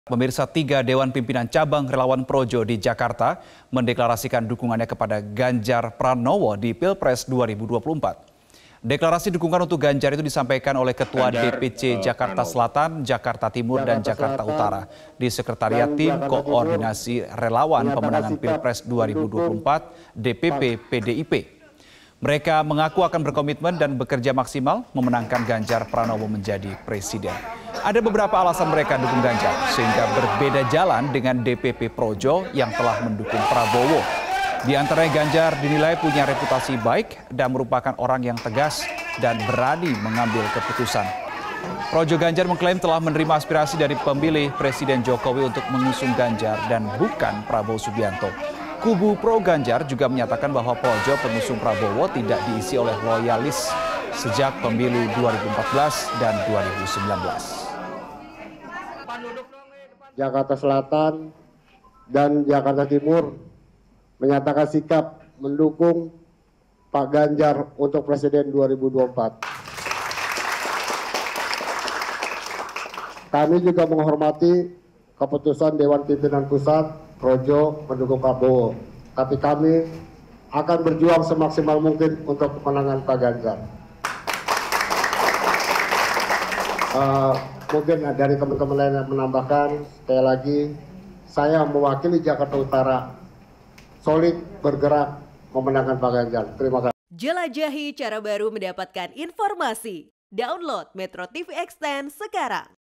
Pemirsa, 3 Dewan Pimpinan Cabang Relawan Projo di Jakarta mendeklarasikan dukungannya kepada Ganjar Pranowo di Pilpres 2024. Deklarasi dukungan untuk Ganjar itu disampaikan oleh Ketua DPC Jakarta Selatan, Jakarta Timur, dan Jakarta Utara di Sekretariat Tim Koordinasi Relawan Pemenangan Pilpres 2024 DPP PDIP. Mereka mengaku akan berkomitmen dan bekerja maksimal memenangkan Ganjar Pranowo menjadi presiden. Ada beberapa alasan mereka dukung Ganjar, sehingga berbeda jalan dengan DPP Projo yang telah mendukung Prabowo. Di antaranya Ganjar dinilai punya reputasi baik dan merupakan orang yang tegas dan berani mengambil keputusan. Projo Ganjar mengklaim telah menerima aspirasi dari pemilih Presiden Jokowi untuk mengusung Ganjar dan bukan Prabowo Subianto. Kubu pro Ganjar juga menyatakan bahwa Projo pengusung Prabowo tidak diisi oleh loyalis sejak pemilu 2014 dan 2019. Jakarta Selatan dan Jakarta Timur menyatakan sikap mendukung Pak Ganjar untuk Presiden 2024. Kami juga menghormati keputusan Dewan Pimpinan Pusat Projo mendukung Prabowo, tapi kami akan berjuang semaksimal mungkin untuk kemenangan Pak Ganjar. Mungkin dari teman-teman lain yang menambahkan, sekali lagi saya mewakili Jakarta Utara solid bergerak memenangkan Pak Ganjar. Terima kasih. Jelajahi cara baru mendapatkan informasi. Download Metro TV Extend sekarang.